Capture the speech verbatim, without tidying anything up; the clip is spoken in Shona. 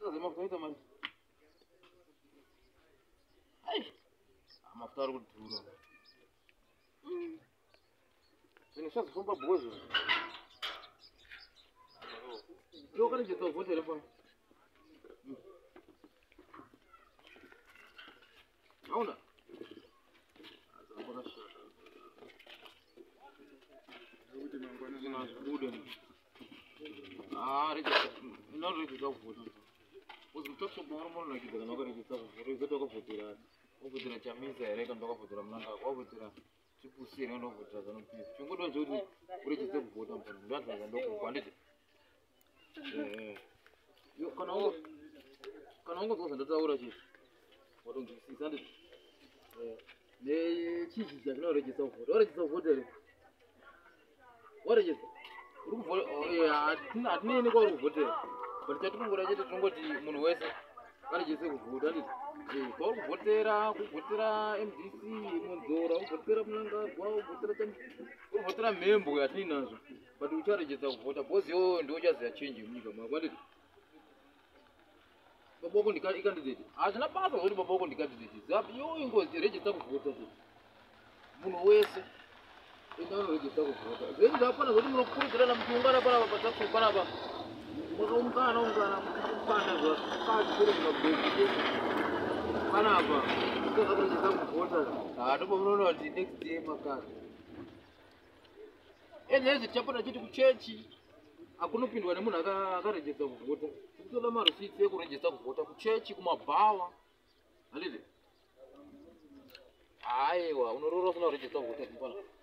Sasa mafuta mali. Ai. Mafuta ari kudhura. Mm. Sini sasa somba bozo. Yo kana jeta vote le pa. Auna. Azakona shaka. Kuti mangwana na kude. Ah, rejeta. Não rejeta vote. Os mtoto bora mona kidega noga rejeta vote. Rejeta ka vote. Ovutira chamisa here kana ndakavhotera munanga wavhotera chipusi here ndakavhotera zanopisa chingoda nje kuti urechise kuvhota mpano ndadzaza ndokubva nditi eh yo kana ungo kana ungo zoza ndataura chii watongisisa nditi eh ne chichi chakinoregisa kuvhota waregisa kuvhota here waregisa uri kuvhota eh hatina hatinei nekwauri kuvhotera but chatinongora chete tinongoti munhu wese waregise kuvhota nditi eh kwauri kuvhotera kuvhotera M D C munzora kuvhotera munangagwa kuvhotera tani kuvhotera membo yatinazvo but ucharegisa kuvhota because yo ndio uchaziya change munyika mwako nditi baboko ndikandidate hazvina basa kuti baboko ndikandidate zapi yo ingozi regisa kuvhota kuti munhu wese inoregisa kuvhota zvenzi zvapana zvokuti munokurudzirana muchiungana panapa patatu panapa mukaungana ungana mukupanda zvakazi kuri mumabheki panapa ndikazakuregisa kuvhota hadopo munoona kuti next day makasi enezi tichapota chiti kuchechi akunopindwa nemunhu akaregisa kuvhota tikutoda marusiti ekuregisa kuvhota kuchechi kumabhawa handiti haiwa unorora usina kuregisa kuvhota kupana